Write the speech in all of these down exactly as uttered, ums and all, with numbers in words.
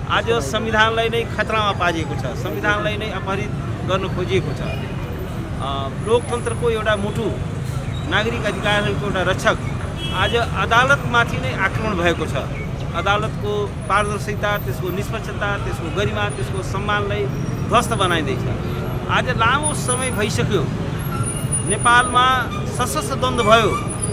आज संविधानलाई नै खतरामा पारिएको छ, संविधानलाई नै अपहरित गर्न खोजिएको छ। लोकतन्त्रको एउटा मुटु, नागरिक अधिकारहरूको एउटा रक्षक आज अदालतमाथि नै आक्रमण भएको छ। अदालतको पारदर्शिता, त्यसको निष्पक्षता, त्यसको गरिमा, त्यसको सम्मानलाई ध्वस्त बनाइँदैछ। आज लामो समय भइसक्यो नेपालमा सशस्त्र द्वन्द्व भयो।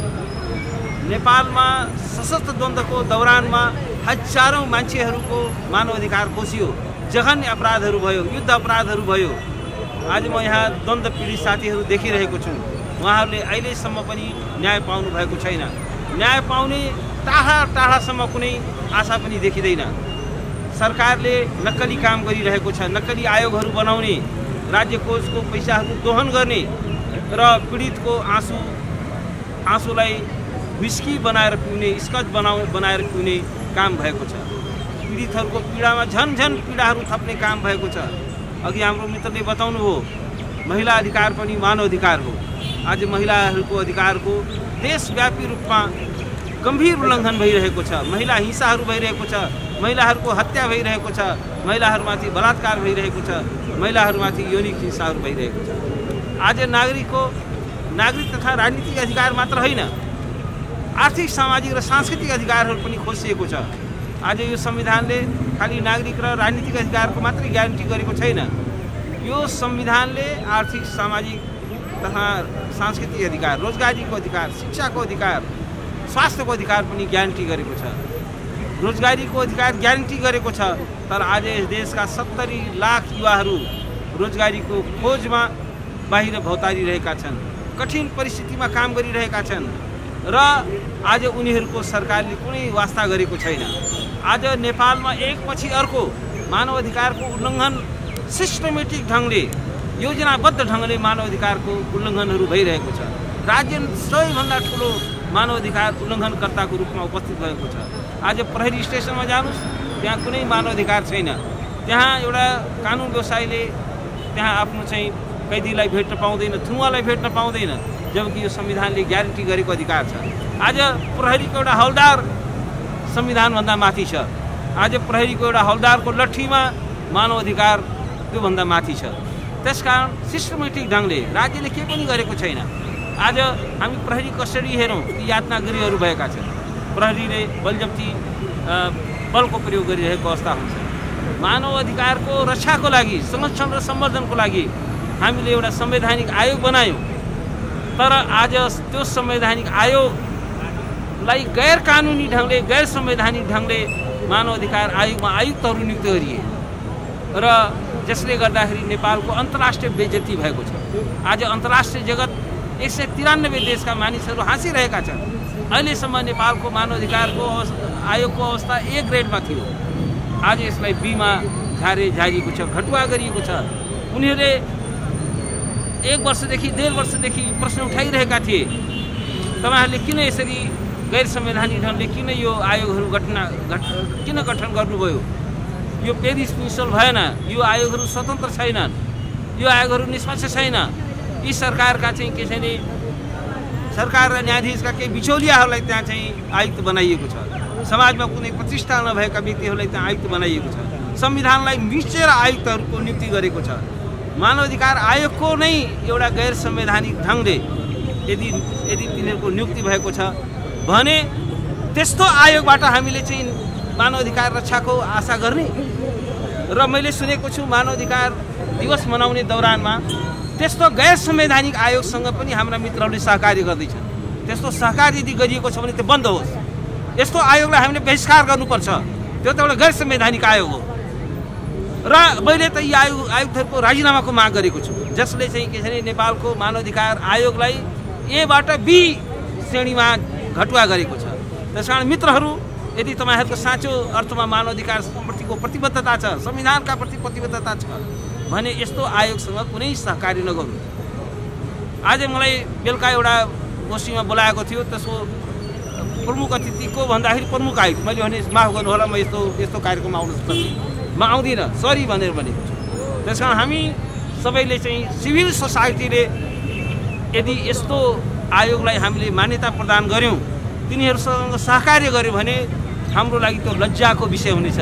नेपालमा सशस्त्र द्वन्द्वको दौरानमा हजारौं मान्छेहरूको मानव अधिकार खोसियो, जघन्य अपराधहरू भयो, युद्ध अपराधहरू भयो। आज म यहाँ द्वन्द्व पीडित साथीहरू देखिरहेको छु, उहाँहरूले अहिलेसम्म पनि न्याय पाउनु भएको छैन। न्याय पाउने टाढा टाढासम्म कुनै आशा पनि देखिँदैन। सरकारले नक्कली काम गरिरहेको छ, नक्कली आयोगहरू बनाउने, राज्य कोषको पैसाहरू दोहन गर्ने र पीडितको आँसु आँसुलाई विस्की बनाएर पिउने, स्कच बनाउ बनाएर पिउने काम भएको छ। पीडितहरूको पीडामा झन झन पीडाहरू थप्ने काम भएको छ। अघि हाम्रो मित्रले बताउनु हो, महिला अधिकार पनि मानव अधिकार हो। आज महिलाहरूको अधिकारको देशव्यापी रूपमा गम्भीर उल्लङ्घन भइरहेको छ। महिला हिंसाहरू भइरहेको छ, महिलाहरूको हत्या भइरहेको छ, महिलाहरूमाथि बलात्कार भइरहेको छ, महिलाहरूमाथि यौनिक हिंसाहरू भइरहेको छ। आज नागरिकको नागरिक तथा राजनीतिक अधिकार मात्र होइन, आर्थिक, सामाजिक र सांस्कृतिक अधिकारहरू पनि खोसिएको छ। आज यो संविधानले खालि नागरिक र राजनीतिक अधिकारको मात्रै ग्यारेन्टी गरेको छैन, यो संविधानले आर्थिक, सामाजिक तथा सांस्कृतिक अधिकार, रोजगारीको अधिकार, शिक्षाको अधिकार, स्वास्थ्यको अधिकार पनि ग्यारेन्टी गरेको छ। रोजगारीको अधिकार ग्यारेन्टी गरेको छ, तर आज यस देशका सत्तरी लाख युवाहरू रोजगारीको खोजमा बाहिर भौतारिरहेका छन्, कठिन परिस्थितिमा काम गरिरहेका छन् र आज उनीहरूको सरकारले कुनै वास्ता गरेको छैन। आज नेपालमा एकपछि अर्को मानव अधिकारको उल्लङ्घन सिस्टमेटिक ढङ्गले, योजनाबद्ध ढङ्गले मानव अधिकारको उल्लङ्घनहरू भइरहेको छ। राज्य सबैभन्दा ठुलो मानव अधिकार उल्लङ्घनकर्ताको रूपमा उपस्थित भएको छ। आज प्रहरी स्टेसनमा जानुस्, त्यहाँ कुनै मानव अधिकार छैन। त्यहाँ एउटा कानुन व्यवसायीले त्यहाँ आफ्नो चाहिँ कैदीलाई भेट्न पाउँदैन, थुवालाई भेट्न पाउँदैन, जबकि यो संविधानले ग्यारेन्टी गरेको अधिकार छ। आज प्रहरीको एउटा हवलदार संविधानभन्दा माथि छ। आज प्रहरीको एउटा हवलदारको लट्ठीमा मानव अधिकार त्योभन्दा माथि छ। त्यसकारण सिस्टमेटिक ढङ्गले राज्यले के पनि गरेको छैन। आज हामी प्रहरी कसरी हेरौँ कि यातना गृहहरू भएका छन्, प्रहरीले बलजफ्ती बलको प्रयोग गरिरहेको अवस्था हुन्छ। मानव अधिकारको रक्षाको लागि, संरक्षण र सम्वर्धनको लागि हामीले एउटा संवैधानिक आयोग बनायौँ, तर आज त्यो संवैधानिक आयोगलाई गैर कानुनी ढङ्गले, गैर संवैधानिक ढङ्गले मानव अधिकार आयोगमा आयुक्तहरू नियुक्त गरिए र जसले गर्दाखेरि नेपालको अन्तर्राष्ट्रिय बेइज्जती भएको छ। आज अन्तर्राष्ट्रिय जगत एक सय तिरानब्बे देशका मानिसहरू हाँसिरहेका छन्। अहिलेसम्म नेपालको मानव अधिकारको आयोगको अवस्था ए ग्रेडमा थियो, आज यसलाई बीमा झारे झारिएको छ, घटुवा गरिएको छ। उनीहरूले एक वर्षदेखि डेढ वर्षदेखि प्रश्न उठाइरहेका थिए, तपाईँहरूले किन यसरी गैर संवैधानिक ढङ्गले किन यो आयोगहरू गठन घट किन गठन गर्नुभयो? यो पेरिस प्रिन्सिपल भएन, यो आयोगहरू स्वतन्त्र छैनन्, यो आयोगहरू निष्पक्ष छैन। यी सरकारका चाहिँ के छैन, सरकार र न्यायाधीशका केही बिचौलियाहरूलाई त्यहाँ चाहिँ आयुक्त बनाइएको छ। समाजमा कुनै प्रतिष्ठा नभएका व्यक्तिहरूलाई त्यहाँ आयुक्त बनाइएको छ। संविधानलाई मिचेर आयुक्तहरूको नियुक्ति गरेको छ। मानव अधिकार आयोगको नै एउटा गैर संवैधानिक ढङ्गले यदि यदि तिनीहरूको नियुक्ति भएको छ भने त्यस्तो आयोगबाट हामीले चाहिँ मानव अधिकार रक्षाको आशा गर्ने? र मैले सुनेको छु मानव अधिकार दिवस मनाउने दौरानमा त्यस्तो गैर संवैधानिक आयोगसँग पनि हाम्रा मित्रहरूले सहकार्य गर्दैछन्। त्यस्तो सहकार्य यदि गरिएको छ भने त्यो बन्द होस्। यस्तो आयोगलाई हामीले बहिष्कार गर्नुपर्छ। त्यो त एउटा गैर संवैधानिक आयोग हो र मैले त यी आयोग आयुक्तहरूको राजीनामाको माग गरेको छु, जसले चाहिँ के छ नेपालको मानव अधिकार आयोगलाई एबाट बी श्रेणीमा घटुवा गरेको छ। त्यसकारण मित्रहरू, यदि तपाईँहरूको साँचो अर्थमा मानव अधिकारप्रतिको प्रतिबद्धता छ, संविधानका प्रति प्रतिबद्धता छ भने यस्तो आयोगसँग कुनै सहकार्य नगर्नु। आज मलाई बेलुका एउटा गोष्ठीमा बोलाएको थियो, त्यसको प्रमुख अतिथि को भन्दाखेरि प्रमुख आयुक्त। मैले भने माफ गर्नु होला, म यस्तो यस्तो कार्यक्रममा आउन सक्दिनँ, म आउँदिनँ, सरी भनेर भनेको छु। त्यसकारण हामी सबैले चाहिँ सिभिल सोसाइटीले यदि यस्तो आयोगलाई हामीले मान्यता प्रदान गऱ्यौँ, तिनीहरूसँग सहकार्य गर्यो भने हाम्रो लागि त्यो लज्जाको विषय हुनेछ।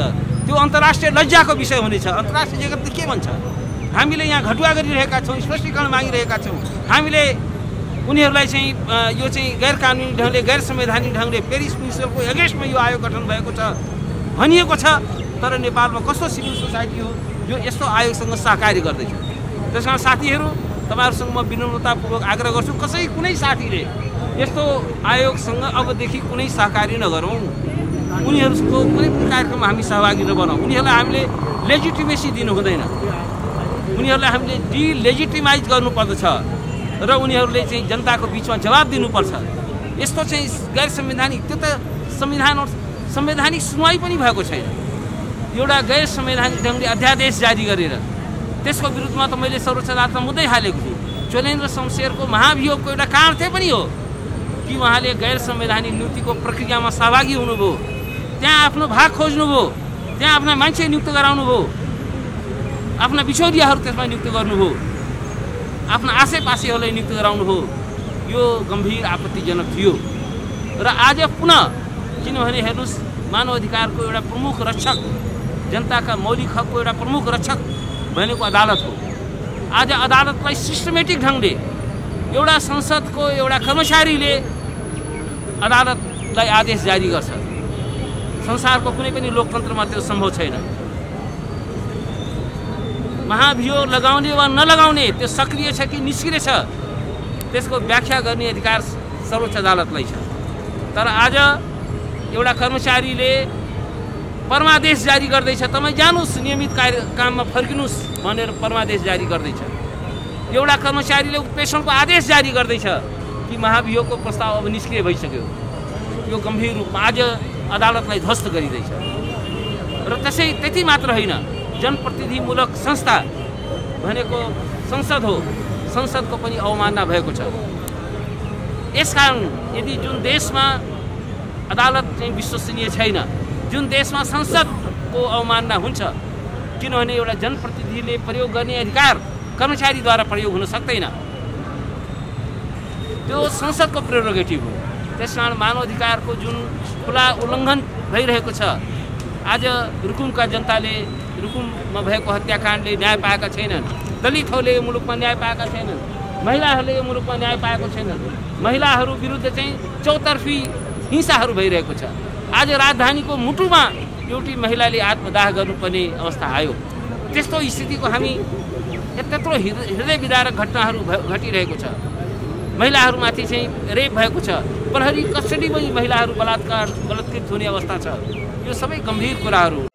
त्यो अन्तर्राष्ट्रिय लज्जाको विषय हुनेछ। अन्तर्राष्ट्रिय जगतले के भन्छ? हामीले यहाँ घटुवा गरिरहेका छौँ, स्पष्टीकरण मागिरहेका छौँ। हामीले उनीहरूलाई चाहिँ यो चाहिँ गैर कानुनी ढङ्गले, गैर संवैधानिक ढङ्गले पेरिस प्रिन्सिपलको एगेन्स्टमा यो आयोग गठन भएको छ भनिएको छ। तर नेपालमा कस्तो सिभिल सोसाइटी हो जो यस्तो आयोगसँग सहकार्य गर्दैछ? त्यस कारण साथीहरू, तपाईँहरूसँग म विनम्रतापूर्वक आग्रह गर्छु, कसै कुनै साथीले यस्तो आयोगसँग अबदेखि कुनै सहकार्य नगरौँ। उनीहरूको कुनै पनि कार्यक्रममा हामी सहभागी नबनौँ। उनीहरूलाई हामीले लेजिटिमेसी दिनु हुँदैन, उनीहरूलाई हामीले डिलेजिटिमाइज गर्नुपर्दछ र उनीहरूले चाहिँ जनताको बिचमा जवाब दिनुपर्छ। यस्तो चाहिँ गैर संवैधानिक, त्यो त संविधान संवैधानिक सुनवाई पनि भएको छैन। एउटा गैर संवैधानिक ढङ्गले अध्यादेश जारी गरेर त्यसको विरुद्धमा त मैले सर्वोच्च अदालतमा मुद्दै हालेको छु। ज्वलेन्द्र शमशेरको महाभियोगको एउटा कारण त्यही पनि हो कि उहाँले गैर संवैधानिक नियुक्तिको प्रक्रियामा सहभागी हुनुभयो, त्यहाँ आफ्नो भाग खोज्नुभयो, त्यहाँ आफ्ना मान्छे नियुक्त गराउनु भयो, आफ्ना बिछोरियाहरू त्यसमा नियुक्त गर्नुभयो, आफ्ना आसेपासेहरूलाई नियुक्त गराउनु भयो। यो गम्भीर आपत्तिजनक थियो र आज पुनः, किनभने हेर्नुहोस्, मानव अधिकारको एउटा प्रमुख रक्षक, जनताका मौलिक हकको एउटा प्रमुख रक्षक भनेको अदालत हो। आज अदालतलाई सिस्टमेटिक ढङ्गले एउटा संसदको एउटा कर्मचारीले अदालतलाई आदेश जारी गर्छ। संसारको कुनै पनि लोकतन्त्रमा त्यो सम्भव छैन। महाभियोग लगाउने वा नलगाउने, त्यो सक्रिय छ कि निष्क्रिय छ, त्यसको व्याख्या गर्ने अधिकार सर्वोच्च अदालतलाई छ। तर आज एउटा कर्मचारीले परमादेश जारी गर्दैछ, तपाईँ जानुहोस् नियमित कार्य काममा फर्किनुहोस् भनेर परमादेश जारी गर्दैछ। एउटा कर्मचारीले उत्प्रेषणको आदेश जारी गर्दैछ कि महाभियोगको प्रस्ताव अब निष्क्रिय भइसक्यो। यो गम्भीर रूपमा आज अदालतलाई ध्वस्त गरिँदैछ। र त्यसै त्यति मात्र होइन, जनप्रतिनिधिमूलक संस्था भनेको संसद हो, संसदको पनि अवमानना भएको छ। यसकारण यदि जुन देशमा अदालत चाहिँ विश्वसनीय छैन, जुन देशमा संसदको अवमानना हुन्छ, किनभने एउटा जनप्रतिनिधिले प्रयोग गर्ने अधिकार कर्मचारीद्वारा प्रयोग हुन सक्दैन, त्यो संसदको प्रेरोगेटिभ हो। त्यसकारण मानव अधिकारको जुन खुला उल्लङ्घन भइरहेको छ, आज रुकुमका जनताले रुकुममा भएको हत्याकाण्डले न्याय पाएका छैनन्, दलितहरूले यो मुलुकमा न्याय पाएका छैनन्, महिलाहरूले यो मुलुकमा न्याय पाएको छैनन्, महिलाहरू विरुद्ध चाहिँ चौतर्फी हिंसाहरू भइरहेको छ। आज राजधानीको मुटुमा एउटी महिलाले आत्मदाह गर्नुपर्ने अवस्था आयो। त्यस्तो स्थितिको हामी त्यत्रो हृदय विदारक घटनाहरू घटिरहेको छ। महिलाहरूमाथि चाहिँ रेप भएको छ, प्रहरी कस्टडीमै महिलाहरू बलात्कार बलात्कृत हुने अवस्था छ। यो सबै गम्भीर कुराहरू